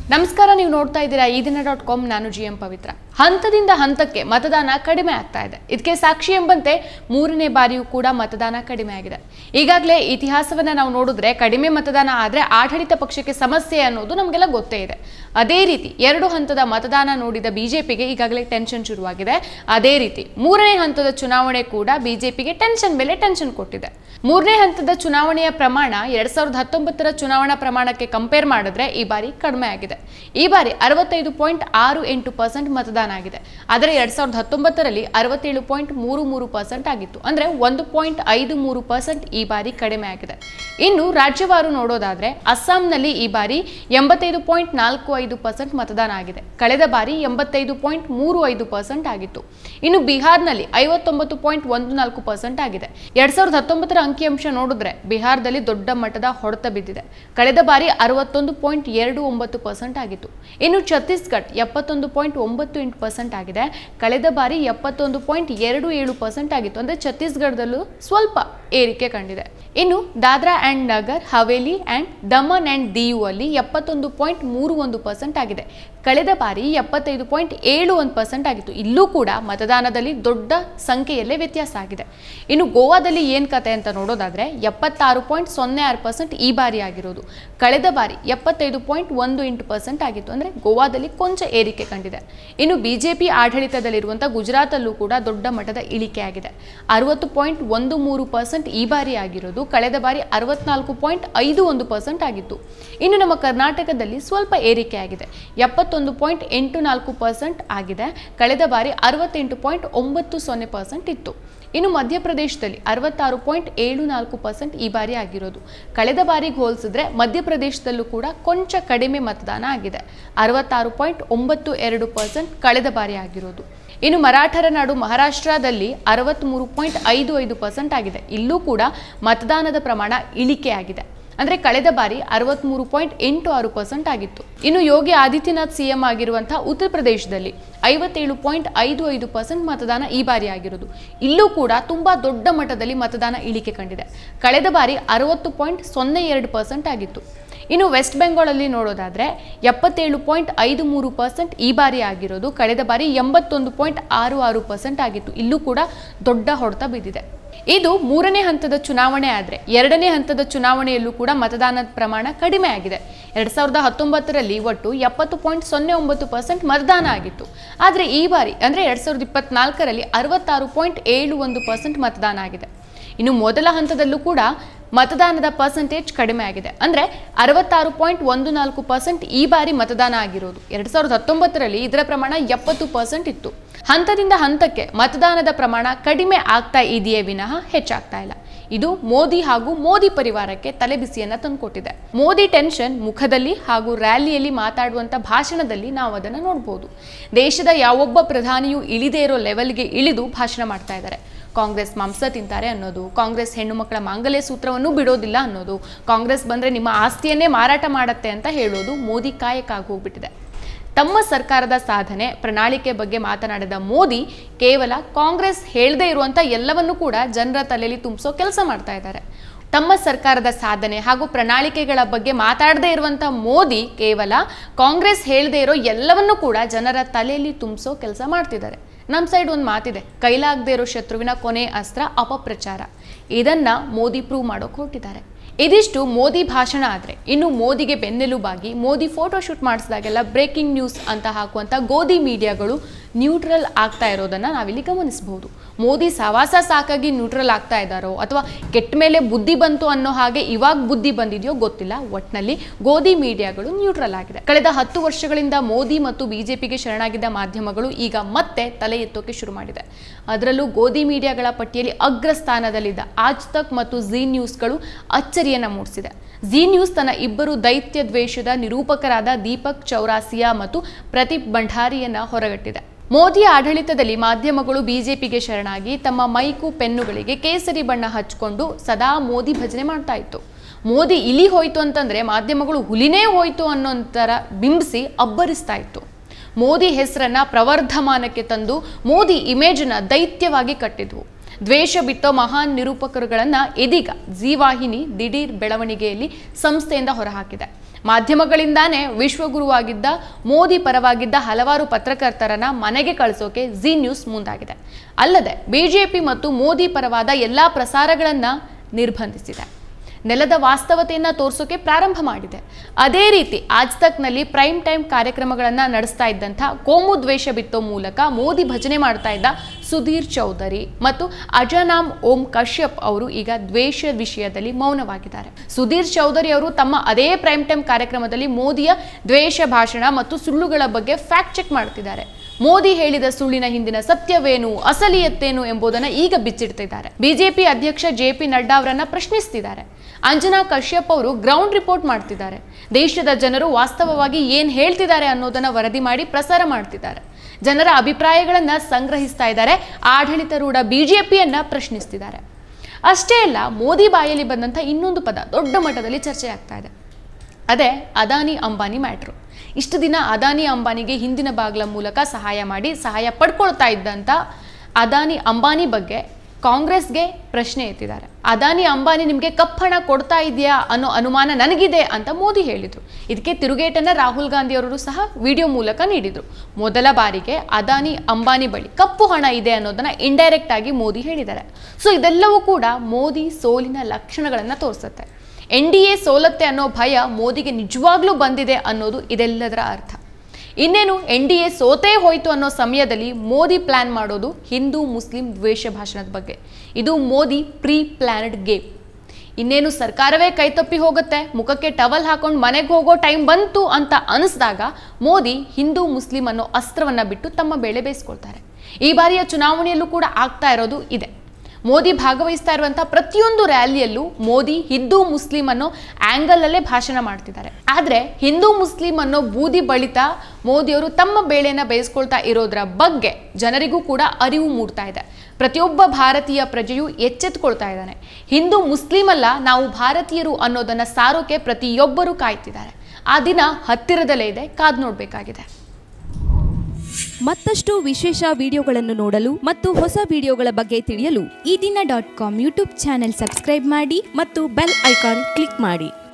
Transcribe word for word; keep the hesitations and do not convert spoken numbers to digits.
ನಮಸ್ಕಾರ, ನೀವು ನೋಡ್ತಾ ಇದ್ದೀರಾ ಈ ದಿನ ಡಾಟ್ ಕಾಮ್. ನಾನು ಜಿ ಎಂ ಪವಿತ್ರ. ಹಂತದಿಂದ ಹಂತಕ್ಕೆ ಮತದಾನ ಕಡಿಮೆ ಆಗ್ತಾ ಇದೆ. ಇದಕ್ಕೆ ಸಾಕ್ಷಿ ಎಂಬಂತೆ ಮೂರನೇ ಬಾರಿಯೂ ಕೂಡ ಮತದಾನ ಕಡಿಮೆ ಆಗಿದೆ. ಈಗಾಗಲೇ ಇತಿಹಾಸವನ್ನ ನಾವು ನೋಡಿದ್ರೆ ಕಡಿಮೆ ಮತದಾನ ಆದರೆ ಆಡಳಿತ ಪಕ್ಷಕ್ಕೆ ಸಮಸ್ಯೆ ಅನ್ನೋದು ನಮಗೆಲ್ಲ ಗೊತ್ತೇ ಇದೆ. ಅದೇ ರೀತಿ ಎರಡು ಹಂತದ ಮತದಾನ ನೋಡಿದ ಬಿಜೆಪಿಗೆ ಈಗಾಗಲೇ ಟೆನ್ಷನ್ ಶುರುವಾಗಿದೆ. ಅದೇ ರೀತಿ ಮೂರನೇ ಹಂತದ ಚುನಾವಣೆ ಕೂಡ ಬಿಜೆಪಿಗೆ ಟೆನ್ಷನ್ ಮೇಲೆ ಟೆನ್ಷನ್ ಕೊಟ್ಟಿದೆ. ಮೂರನೇ ಹಂತದ ಚುನಾವಣೆಯ ಪ್ರಮಾಣ ಎರಡ್ ಸಾವಿರದ ಹತ್ತೊಂಬತ್ತರ ಚುನಾವಣಾ ಪ್ರಮಾಣಕ್ಕೆ ಕಂಪೇರ್ ಮಾಡಿದ್ರೆ ಈ ಬಾರಿ ಕಡಿಮೆ ಆಗಿದೆ. ಈ ಬಾರಿ ಅರವತ್ತೈದು ಪಾಯಿಂಟ್ ಆರು ಎಂಟು ಪರ್ಸೆಂಟ್ ಮತದಾನ ಆಗಿದೆ. ಆದರೆ ಎರಡ್ ಸಾವಿರದ ಹತ್ತೊಂಬತ್ತರಲ್ಲಿ ಅರವತ್ತೇಳು ಪಾಯಿಂಟ್ ಮೂರು ಮೂರು ಪರ್ಸೆಂಟ್ ಆಗಿತ್ತು. ಅಂದ್ರೆ ಒಂದು ಪಾಯಿಂಟ್ ಐದು ಮೂರು ಪರ್ಸೆಂಟ್ ಈ ಬಾರಿ ಕಡಿಮೆ ಆಗಿದೆ. ಇನ್ನು ರಾಜ್ಯವಾರು ನೋಡೋದಾದ್ರೆ ಅಸ್ಸಾಂನಲ್ಲಿ ಈ ಬಾರಿ ಎಂಬತ್ತೈದು ಪಾಯಿಂಟ್ ನಾಲ್ಕು ಐದು ಪರ್ಸೆಂಟ್ ಮತದಾನ ಆಗಿದೆ. ಕಳೆದ ಬಾರಿ ಎಂಬತ್ತೈದು ಪಾಯಿಂಟ್ ಮೂರು ಐದು ಪರ್ಸೆಂಟ್ ಆಗಿತ್ತು. ಇನ್ನು ಬಿಹಾರ್ನಲ್ಲಿ ಐವತ್ತೊಂಬತ್ತು ಪಾಯಿಂಟ್ ಒಂದು ನಾಲ್ಕು ಪರ್ಸೆಂಟ್ ಆಗಿದೆ. ಎರಡ್ ಸಾವಿರದ ಹತ್ತೊಂಬತ್ತರ ಅಂಕಿಅಂಶ ನೋಡಿದ್ರೆ ಬಿಹಾರದಲ್ಲಿ ದೊಡ್ಡ ಮಟ್ಟದ ಹೊಡೆತ ಬಿದ್ದಿದೆ. ಕಳೆದ ಬಾರಿ ಅರವತ್ತೊಂದು ಪಾಯಿಂಟ್ ಎರಡು ಒಂಬತ್ತು ಪರ್ಸೆಂಟ್ ಆಗಿತ್ತು. ಇನ್ನು ಛತ್ತೀಸ್ಗಢ ಎಪ್ಪತ್ತೊಂದು ಪಾಯಿಂಟ್ ಒಂಬತ್ತು ಎಂಟು ಪರ್ಸೆಂಟ್ ಆಗಿದೆ. ಕಳೆದ ಬಾರಿ ಎಪ್ಪತ್ತೊಂದು ಪಾಯಿಂಟ್ ಎರಡು ಏಳು ಪರ್ಸೆಂಟ್ ಆಗಿತ್ತು. ಅಂದ್ರೆ ಛತ್ತೀಸ್ಗಢದಲ್ಲೂ ಸ್ವಲ್ಪ ಏರಿಕೆ ಕಂಡಿದೆ. ಇನ್ನು Dadra and Nagar Haveli and Daman and Diu ಅಲ್ಲಿ ಎಪ್ಪತ್ತೊಂದು ಪಾಯಿಂಟ್ ಮೂರು ಒಂದು ಪರ್ಸೆಂಟ್ ಆಗಿದೆ. ಕಳೆದ ಬಾರಿ ಎಪ್ಪತ್ತೈದು ಪಾಯಿಂಟ್ ಏಳು ಒಂದು ಪರ್ಸೆಂಟ್ ಆಗಿತ್ತು. ಇಲ್ಲೂ ಕೂಡ ಮತದಾನದಲ್ಲಿ ದೊಡ್ಡ ಸಂಖ್ಯೆಯಲ್ಲೇ ವ್ಯತ್ಯಾಸ ಆಗಿದೆ. ಇನ್ನು ಗೋವಾದಲ್ಲಿ ಏನ್ ಕತೆ ಅಂತ ನೋಡೋದಾದ್ರೆ ಎಪ್ಪತ್ತಾರು ಪಾಯಿಂಟ್ ಸೊನ್ನೆ ಆರು ಪರ್ಸೆಂಟ್ ಈ ಬಾರಿ ಆಗಿರೋದು. ಕಳೆದ ಬಾರಿ ಎಪ್ಪತ್ತೈದು ಪಾಯಿಂಟ್ ಒಂದು ಎಂಟು ಪರ್ಸೆಂಟ್ ಆಗಿತ್ತು. ಅಂದ್ರೆ ಗೋವಾದಲ್ಲಿ ಕೊಂಚ ಏರಿಕೆ ಕಂಡಿದೆ. ಇನ್ನು ಬಿಜೆಪಿ ಆಡಳಿತದಲ್ಲಿರುವಂತಹ ಗುಜರಾತ್ ಅಲ್ಲೂ ಕೂಡ ದೊಡ್ಡ ಮಟ್ಟದ ಇಳಿಕೆ ಆಗಿದೆ. ಅರವತ್ತು ಪಾಯಿಂಟ್ ಒಂದು ಮೂರು ಪರ್ಸೆಂಟ್ ಈ ಬಾರಿ ಆಗಿರೋದು. ಕಳೆದ ಬಾರಿ ಅರವತ್ನಾಲ್ಕು ಪಾಯಿಂಟ್ ಐದು ಒಂದು ಪರ್ಸೆಂಟ್ ಆಗಿತ್ತು. ಇನ್ನು ನಮ್ಮ ಕರ್ನಾಟಕದಲ್ಲಿ ಸ್ವಲ್ಪ ಏರಿಕೆ ಆಗಿದೆ. ಎಪ್ಪತ್ತೊಂದು ಪಾಯಿಂಟ್ ಎಂಟು ನಾಲ್ಕು ಪರ್ಸೆಂಟ್ ಆಗಿದೆ. ಕಳೆದ ಬಾರಿ ಅರವತ್ತೆಂಟು ಪಾಯಿಂಟ್ ಒಂಬತ್ತು ಸೊನ್ನೆ ಪರ್ಸೆಂಟ್ ಇತ್ತು. ಇನ್ನು ಮಧ್ಯಪ್ರದೇಶದಲ್ಲಿ ಅರವತ್ತಾರು ಪಾಯಿಂಟ್ ಏಳು ನಾಲ್ಕು ಪರ್ಸೆಂಟ್ ಈ ಬಾರಿ ಆಗಿರೋದು. ಕಳೆದ ಬಾರಿಗೆ ಹೋಲಿಸಿದ್ರೆ ಮಧ್ಯಪ್ರದೇಶದಲ್ಲೂ ಕೂಡ ಕೊಂಚ ಕಡಿಮೆ ಮತದಾನ ಆಗಿದೆ. ಅರವತ್ತಾರು ಪಾಯಿಂಟ್ ಒಂಬತ್ತು ಎರಡು ಪರ್ಸೆಂಟ್ ಕಳೆದ ಬಾರಿ ಆಗಿರೋದು. ಇನ್ನು ಮರಾಠರ ನಾಡು ಮಹಾರಾಷ್ಟ್ರದಲ್ಲಿ ಅರವತ್ತ್ಮೂರು ಪಾಯಿಂಟ್ ಐದು ಐದು ಪರ್ಸೆಂಟ್ ಆಗಿದೆ. ಇಲ್ಲೂ ಕೂಡ ಮತದಾನದ ಪ್ರಮಾಣ ಇಳಿಕೆ ಆಗಿದೆ. ಅಂದ್ರೆ ಕಳೆದ ಬಾರಿ ಅರವತ್ಮೂರು ಪಾಯಿಂಟ್ ಎಂಟು ಆರು ಪರ್ಸೆಂಟ್ ಆಗಿತ್ತು. ಇನ್ನು ಯೋಗಿ ಆದಿತ್ಯನಾಥ್ ಸಿಎಂ ಆಗಿರುವಂತಹ ಉತ್ತರ ಪ್ರದೇಶದಲ್ಲಿ ಐವತ್ತೇಳು ಪಾಯಿಂಟ್ ಐದು ಐದು ಪರ್ಸೆಂಟ್ ಮತದಾನ ಈ ಬಾರಿ ಆಗಿರೋದು. ಇಲ್ಲೂ ಕೂಡ ತುಂಬಾ ದೊಡ್ಡ ಮಟ್ಟದಲ್ಲಿ ಮತದಾನ ಇಳಿಕೆ ಕಂಡಿದೆ. ಕಳೆದ ಬಾರಿ ಅರವತ್ತು ಪಾಯಿಂಟ್ ಸೊನ್ನೆ ಎರಡು ಪರ್ಸೆಂಟ್ ಆಗಿತ್ತು. ಇನ್ನು ವೆಸ್ಟ್ ಬೆಂಗಾಲ್ ನೋಡೋದಾದ್ರೆ ಎಪ್ಪತ್ತೇಳು ಪಾಯಿಂಟ್ ಐದು ಮೂರು ಪರ್ಸೆಂಟ್ ಈ ಬಾರಿ ಆಗಿರೋದು. ಕಳೆದ ಬಾರಿ ಎಂಬತ್ತೊಂದು ಪಾಯಿಂಟ್ ಆರು ಆರು ಪರ್ಸೆಂಟ್ ಆಗಿತ್ತು. ಇಲ್ಲೂ ಕೂಡ ದೊಡ್ಡ ಹೊಡೆತ ಬಿದ್ದಿದೆ. ಇದು ಮೂರನೇ ಹಂತದ ಚುನಾವಣೆ ಆದ್ರೆ ಎರಡನೇ ಹಂತದ ಚುನಾವಣೆಯಲ್ಲೂ ಕೂಡ ಮತದಾನದ ಪ್ರಮಾಣ ಕಡಿಮೆ ಆಗಿದೆ. ಎರಡ್ ಸಾವಿರದ ಹತ್ತೊಂಬತ್ತರಲ್ಲಿ ಒಟ್ಟು ಎಪ್ಪತ್ತು ಪಾಯಿಂಟ್ ಸೊನ್ನೆ ಒಂಬತ್ತು ಪರ್ಸೆಂಟ್ ಮತದಾನ ಆಗಿತ್ತು. ಆದ್ರೆ ಈ ಬಾರಿ ಅಂದ್ರೆ ಎರಡ್ ಸಾವಿರದ ಇಪ್ಪತ್ನಾಲ್ಕರಲ್ಲಿ ಅರವತ್ತಾರು ಪಾಯಿಂಟ್ ಏಳು ಒಂದು ಪರ್ಸೆಂಟ್ ಮತದಾನ ಆಗಿದೆ. ಇನ್ನು ಮೊದಲ ಹಂತದಲ್ಲೂ ಕೂಡ ಮತದಾನದ ಪರ್ಸೆಂಟೇಜ್ ಕಡಿಮೆ ಆಗಿದೆ. ಅಂದ್ರೆ ಅರವತ್ತಾರು ಪಾಯಿಂಟ್ ಒಂದು ನಾಲ್ಕು ಪರ್ಸೆಂಟ್ ಈ ಬಾರಿ ಮತದಾನ ಆಗಿರೋದು. ಎರಡ್ ಸಾವಿರದ ಹತ್ತೊಂಬತ್ತರಲ್ಲಿ ಇದರ ಪ್ರಮಾಣ ಎಪ್ಪತ್ತು ಪರ್ಸೆಂಟ್ ಇತ್ತು. ಹಂತದಿಂದ ಹಂತಕ್ಕೆ ಮತದಾನದ ಪ್ರಮಾಣ ಕಡಿಮೆ ಆಗ್ತಾ ಇದೆಯೇ ವಿನಃ ಹೆಚ್ಚಾಗ್ತಾ ಇಲ್ಲ. ಇದು ಮೋದಿ ಹಾಗೂ ಮೋದಿ ಪರಿವಾರಕ್ಕೆ ತಲೆಬಿಸಿಯನ್ನ ತಂದುಕೊಟ್ಟಿದೆ. ಮೋದಿ ಟೆನ್ಷನ್ ಮುಖದಲ್ಲಿ ಹಾಗೂ ರ್ಯಾಲಿಯಲ್ಲಿ ಮಾತಾಡುವಂತ ಭಾಷಣದಲ್ಲಿ ನಾವು ಅದನ್ನು ನೋಡಬಹುದು. ದೇಶದ ಯಾವೊಬ್ಬ ಪ್ರಧಾನಿಯೂ ಇಳಿದೇ ಇರೋ ಲೆವೆಲ್ಗೆ ಇಳಿದು ಭಾಷಣ ಮಾಡ್ತಾ ಇದ್ದಾರೆ. ಕಾಂಗ್ರೆಸ್ ಮಾಂಸ ತಿಂತಾರೆ ಅನ್ನೋದು, ಕಾಂಗ್ರೆಸ್ ಹೆಣ್ಣು ಮಕ್ಕಳ ಮಾಂಗಲ್ಯ ಸೂತ್ರವನ್ನು ಬಿಡೋದಿಲ್ಲ ಅನ್ನೋದು, ಕಾಂಗ್ರೆಸ್ ಬಂದ್ರೆ ನಿಮ್ಮ ಆಸ್ತಿಯನ್ನೇ ಮಾರಾಟ ಮಾಡತ್ತೆ ಅಂತ ಹೇಳೋದು ಮೋದಿ ಕಾಯಕ ಆಗಿ ಹೋಗ್ಬಿಟ್ಟಿದೆ. ತಮ್ಮ ಸರ್ಕಾರದ ಸಾಧನೆ ಪ್ರಣಾಳಿಕೆ ಬಗ್ಗೆ ಮಾತನಾಡಿದ ಮೋದಿ ಕೇವಲ ಕಾಂಗ್ರೆಸ್ ಹೇಳದೇ ಇರುವಂತ ಎಲ್ಲವನ್ನೂ ಕೂಡ ಜನರ ತಲೆಯಲ್ಲಿ ತುಂಬಿಸೋ ಕೆಲಸ ಮಾಡ್ತಾ ಇದ್ದಾರೆ. ತಮ್ಮ ಸರ್ಕಾರದ ಸಾಧನೆ ಹಾಗೂ ಪ್ರಣಾಳಿಕೆಗಳ ಬಗ್ಗೆ ಮಾತಾಡದೇ ಇರುವಂತ ಮೋದಿ ಕೇವಲ ಕಾಂಗ್ರೆಸ್ ಹೇಳದೇ ಇರೋ ಎಲ್ಲವನ್ನೂ ಕೂಡ ಜನರ ತಲೆಯಲ್ಲಿ ತುಂಬಿಸೋ ಕೆಲಸ ಮಾಡ್ತಿದ್ದಾರೆ. ನಮ್ಮ ಸೈಡ್ ಒಂದು ಮಾತಿದೆ, ಕೈಲಾಗದೇ ಇರೋ ಶತ್ರುವಿನ ಕೊನೆ ಅಸ್ತ್ರ ಅಪಪ್ರಚಾರ. ಇದನ್ನ ಮೋದಿ ಪ್ರೂವ್ ಮಾಡೋಕೆ ಹೊರಟಿದ್ದಾರೆ. ಇದಿಷ್ಟು ಮೋದಿ ಭಾಷಣ ಆದರೆ ಇನ್ನು ಮೋದಿಗೆ ಬೆನ್ನೆಲುಬಾಗಿ ಮೋದಿ ಫೋಟೋ ಶೂಟ್ ಮಾಡಿಸಿದಾಗೆಲ್ಲ ಬ್ರೇಕಿಂಗ್ ನ್ಯೂಸ್ ಅಂತ ಹಾಕುವಂಥ ಗೋಧಿ ಮೀಡಿಯಾಗಳು ನ್ಯೂಟ್ರಲ್ ಆಗ್ತಾ ಇರೋದನ್ನು ನಾವಿಲ್ಲಿ ಗಮನಿಸಬಹುದು. ಮೋದಿ ಸವಾಸ ಸಾಕಾಗಿ ನ್ಯೂಟ್ರಲ್ ಆಗ್ತಾ ಇದ್ದಾರೋ ಅಥವಾ ಕೆಟ್ಟ ಮೇಲೆ ಬುದ್ಧಿ ಬಂತು ಅನ್ನೋ ಹಾಗೆ ಇವಾಗ ಬುದ್ಧಿ ಬಂದಿದೆಯೋ ಗೊತ್ತಿಲ್ಲ. ಒಟ್ಟಿನಲ್ಲಿ ಗೋಧಿ ಮೀಡಿಯಾಗಳು ನ್ಯೂಟ್ರಲ್ ಆಗಿದೆ. ಕಳೆದ ಹತ್ತು ವರ್ಷಗಳಿಂದ ಮೋದಿ ಮತ್ತು ಬಿಜೆಪಿಗೆ ಶರಣಾಗಿದ್ದ ಮಾಧ್ಯಮಗಳು ಈಗ ಮತ್ತೆ ತಲೆ ಎತ್ತೋಕೆ ಶುರು ಮಾಡಿದೆ. ಅದರಲ್ಲೂ ಗೋಧಿ ಮೀಡಿಯಾಗಳ ಪಟ್ಟಿಯಲ್ಲಿ ಅಗ್ರ ಸ್ಥಾನದಲ್ಲಿದ್ದ ಆಜ್ ತಕ್ ಮತ್ತು ಝೀ ನ್ಯೂಸ್ಗಳು ಅಚ್ಚರಿಯನ್ನ ಮೂಡಿಸಿದೆ. ಝೀ ನ್ಯೂಸ್ ತನ್ನ ಇಬ್ಬರು ದೈತ್ಯ ದ್ವೇಷದ ನಿರೂಪಕರಾದ ದೀಪಕ್ ಚೌರಾಸಿಯಾ ಮತ್ತು ಪ್ರದೀಪ್ ಭಂಡಾರಿಯನ್ನ ಹೊರಗಟ್ಟಿದೆ. ಮೋದಿ ಆಡಳಿತದಲ್ಲಿ ಮಾಧ್ಯಮಗಳು ಬಿಜೆಪಿಗೆ ಶರಣಾಗಿ ತಮ್ಮ ಮೈಕು ಪೆನ್ನುಗಳಿಗೆ ಕೇಸರಿ ಬಣ್ಣ ಹಚ್ಚಿಕೊಂಡು ಸದಾ ಮೋದಿ ಭಜನೆ ಮಾಡ್ತಾ ಇತ್ತು. ಮೋದಿ ಇಲಿ ಹೋಯ್ತು ಅಂತಂದ್ರೆ ಮಾಧ್ಯಮಗಳು ಹುಲಿನೇ ಹೋಯ್ತು ಅನ್ನೋಂತರ ಬಿಂಬಿಸಿ ಅಬ್ಬರಿಸ್ತಾ ಇತ್ತು. ಮೋದಿ ಹೆಸರನ್ನ ಪ್ರವರ್ಧಮಾನಕ್ಕೆ ತಂದು ಮೋದಿ ಇಮೇಜನ್ನ ದೈತ್ಯವಾಗಿ ಕಟ್ಟಿದ್ವು. ದ್ವೇಷ ಬಿತ್ತೋ ಮಹಾನ್ ನಿರೂಪಕರುಗಳನ್ನ ಇದೀಗ ಜೀ ವಾಹಿನಿ ದಿಢೀರ್ ಬೆಳವಣಿಗೆಯಲ್ಲಿ ಸಂಸ್ಥೆಯಿಂದ ಹೊರಹಾಕಿದೆ. ಮಾಧ್ಯಮಗಳಿಂದಾನೇ ವಿಶ್ವಗುರುವಾಗಿದ್ದ ಮೋದಿ ಪರವಾಗಿದ್ದ ಹಲವಾರು ಪತ್ರಕರ್ತರನ್ನ ಮನೆಗೆ ಕಳಿಸೋಕೆ ಜಿ ನ್ಯೂಸ್ ಮುಂದಾಗಿದೆ. ಅಲ್ಲದೆ ಬಿಜೆಪಿ ಮತ್ತು ಮೋದಿ ಪರವಾದ ಎಲ್ಲಾ ಪ್ರಸಾರಗಳನ್ನ ನಿರ್ಬಂಧಿಸಿದೆ. ನೆಲದ ವಾಸ್ತವತೆಯನ್ನ ತೋರಿಸೋಕೆ ಪ್ರಾರಂಭ ಮಾಡಿದೆ. ಅದೇ ರೀತಿ ಆಜ್ ತಕ್ನಲ್ಲಿ ಪ್ರೈಮ್ ಟೈಮ್ ಕಾರ್ಯಕ್ರಮಗಳನ್ನ ನಡೆಸ್ತಾ ಇದ್ದಂಥ ಕೋಮು ದ್ವೇಷ ಬಿತ್ತೋ ಮೂಲಕ ಮೋದಿ ಭಜನೆ ಮಾಡ್ತಾ ಇದ್ದ ಸುಧೀರ್ ಚೌಧರಿ ಮತ್ತು ಅಜನಾಮ್ ಓಂ ಕಶ್ಯಪ್ ಅವರು ಈಗ ದ್ವೇಷ ವಿಷಯದಲ್ಲಿ ಮೌನವಾಗಿದ್ದಾರೆ. ಸುಧೀರ್ ಚೌಧರಿ ಅವರು ತಮ್ಮ ಅದೇ ಪ್ರೈಮ್ ಟೈಮ್ ಕಾರ್ಯಕ್ರಮದಲ್ಲಿ ಮೋದಿಯ ದ್ವೇಷ ಭಾಷಣ ಮತ್ತು ಸುಳ್ಳುಗಳ ಬಗ್ಗೆ ಫ್ಯಾಕ್ಟ್ ಚೆಕ್ ಮಾಡ್ತಿದ್ದಾರೆ. ಮೋದಿ ಹೇಳಿದ ಸುಳ್ಳಿನ ಹಿಂದಿನ ಸತ್ಯವೇನು, ಅಸಲಿಯತ್ತೇನು ಎಂಬುದನ್ನು ಈಗ ಬಿಚ್ಚಿಡ್ತಿದ್ದಾರೆ. ಬಿಜೆಪಿ ಅಧ್ಯಕ್ಷ ಜೆ ಪಿ ನಡ್ಡಾ ಅವರನ್ನ ಪ್ರಶ್ನಿಸ್ತಿದ್ದಾರೆ. ಅಂಜನಾ ಕಶ್ಯಪ್ ಅವರು ಗ್ರೌಂಡ್ ರಿಪೋರ್ಟ್ ಮಾಡ್ತಿದ್ದಾರೆ. ದೇಶದ ಜನರು ವಾಸ್ತವವಾಗಿ ಏನ್ ಹೇಳ್ತಿದ್ದಾರೆ ಅನ್ನೋದನ್ನ ವರದಿ ಮಾಡಿ ಪ್ರಸಾರ ಮಾಡ್ತಿದ್ದಾರೆ. ಜನರ ಅಭಿಪ್ರಾಯಗಳನ್ನ ಸಂಗ್ರಹಿಸ್ತಾ ಇದ್ದಾರೆ. ಆಡಳಿತಾರೂಢ ಬಿಜೆಪಿಯನ್ನ ಪ್ರಶ್ನಿಸ್ತಿದ್ದಾರೆ. ಅಷ್ಟೇ ಅಲ್ಲ, ಮೋದಿ ಬಾಯಲ್ಲಿ ಬಂದಂತ ಇನ್ನೊಂದು ಪದ ದೊಡ್ಡ ಮಟ್ಟದಲ್ಲಿ ಚರ್ಚೆ ಆಗ್ತಾ ಇದೆ. ಅದೇ ಅದಾನಿ ಅಂಬಾನಿ ಮ್ಯಾಟ್ರು. ಇಷ್ಟು ದಿನ ಅದಾನಿ ಅಂಬಾನಿಗೆ ಹಿಂದಿನ ಬಾಗ್ಲ ಮೂಲಕ ಸಹಾಯ ಮಾಡಿ ಸಹಾಯ ಪಡ್ಕೊಳ್ತಾ ಇದ್ದಂಥ ಅದಾನಿ ಅಂಬಾನಿ ಬಗ್ಗೆ ಕಾಂಗ್ರೆಸ್ಗೆ ಪ್ರಶ್ನೆ ಎತ್ತಿದ್ದಾರೆ. ಅದಾನಿ ಅಂಬಾನಿ ನಿಮಗೆ ಕಪ್ಪಣ ಕೊಡ್ತಾ ಇದೆಯಾ ಅನ್ನೋ ಅನುಮಾನ ನನಗಿದೆ ಅಂತ ಮೋದಿ ಹೇಳಿದರು. ಇದಕ್ಕೆ ತಿರುಗೇಟನ್ನ ರಾಹುಲ್ ಗಾಂಧಿ ಅವರು ಸಹ ವಿಡಿಯೋ ಮೂಲಕ ನೀಡಿದರು. ಮೊದಲ ಬಾರಿಗೆ ಅದಾನಿ ಅಂಬಾನಿ ಬಳಿ ಕಪ್ಪು ಹಣ ಇದೆ ಅನ್ನೋದನ್ನ ಇಂಡೈರೆಕ್ಟ್ ಆಗಿ ಮೋದಿ ಹೇಳಿದ್ದಾರೆ. ಸೊ ಇದೆಲ್ಲವೂ ಕೂಡ ಮೋದಿ ಸೋಲಿನ ಲಕ್ಷಣಗಳನ್ನು ತೋರಿಸುತ್ತೆ. ಎನ್ ಡಿ ಎ ಸೋಲತ್ತೆ ಅನ್ನೋ ಭಯ ಮೋದಿಗೆ ನಿಜವಾಗ್ಲೂ ಬಂದಿದೆ ಅನ್ನೋದು ಇದೆಲ್ಲದರ ಅರ್ಥ. ಇನ್ನೇನು ಎನ್ ಡಿ ಎ ಸೋತೇ ಹೋಯ್ತು ಅನ್ನೋ ಸಮಯದಲ್ಲಿ ಮೋದಿ ಪ್ಲಾನ್ ಮಾಡೋದು ಹಿಂದೂ ಮುಸ್ಲಿಂ ದ್ವೇಷ ಭಾಷಣದ ಬಗ್ಗೆ. ಇದು ಮೋದಿ ಪ್ರೀ ಪ್ಲಾನ್ಡ್ ಗೇಮ್. ಇನ್ನೇನು ಸರ್ಕಾರವೇ ಕೈತಪ್ಪಿ ಹೋಗುತ್ತೆ, ಮುಖಕ್ಕೆ ಟವಲ್ ಹಾಕೊಂಡು ಮನೆಗೆ ಹೋಗೋ ಟೈಮ್ ಬಂತು ಅಂತ ಅನಿಸಿದಾಗ ಮೋದಿ ಹಿಂದೂ ಮುಸ್ಲಿಂ ಅನ್ನೋ ಅಸ್ತ್ರವನ್ನ ಬಿಟ್ಟು ತಮ್ಮ ಬೇಳೆ ಬೇಯಿಸ್ಕೊಳ್ತಾರೆ. ಈ ಬಾರಿಯ ಚುನಾವಣೆಯಲ್ಲೂ ಕೂಡ ಆಗ್ತಾ ಇರೋದು ಇದೆ. ಮೋದಿ ಭಾಗವಹಿಸ್ತಾ ಇರುವಂತಹ ಪ್ರತಿಯೊಂದು ರ್ಯಾಲಿಯಲ್ಲೂ ಮೋದಿ ಹಿಂದೂ ಮುಸ್ಲಿಂ ಅನ್ನೋ ಆಂಗಲ್ ಅಲ್ಲೇ ಭಾಷಣ ಮಾಡ್ತಿದ್ದಾರೆ. ಆದ್ರೆ ಹಿಂದೂ ಮುಸ್ಲಿಂ ಅನ್ನೋ ಬೂದಿ ಬಳಿತ ಮೋದಿಯವರು ತಮ್ಮ ಬೇಳೆನ ಬೇಯಿಸ್ಕೊಳ್ತಾ ಇರೋದ್ರ ಬಗ್ಗೆ ಜನರಿಗೂ ಕೂಡ ಅರಿವು ಮೂಡ್ತಾ ಇದೆ. ಪ್ರತಿಯೊಬ್ಬ ಭಾರತೀಯ ಪ್ರಜೆಯು ಎಚ್ಚೆತ್ತುಕೊಳ್ತಾ ಇದ್ದಾನೆ. ಹಿಂದೂ ಮುಸ್ಲಿಂ ಅಲ್ಲ, ನಾವು ಭಾರತೀಯರು ಅನ್ನೋದನ್ನ ಸಾರೋಕೆ ಪ್ರತಿಯೊಬ್ಬರು ಕಾಯ್ತಿದ್ದಾರೆ. ಆ ದಿನ ಹತ್ತಿರದಲ್ಲೇ ಇದೆ, ಕಾದ್ ನೋಡ್ಬೇಕಾಗಿದೆ. ಮತ್ತಷ್ಟು ವಿಶೇಷ ವಿಡಿಯೋಗಳನ್ನು ನೋಡಲು ಮತ್ತು ಹೊಸ ವಿಡಿಯೋಗಳ ಬಗ್ಗೆ ತಿಳಿಯಲು Eedina dot com YouTube channel subscribe ಮಾಡಿ ಮತ್ತು ಬೆಲ್ ಐಕಾನ್ ಕ್ಲಿಕ್ ಮಾಡಿ.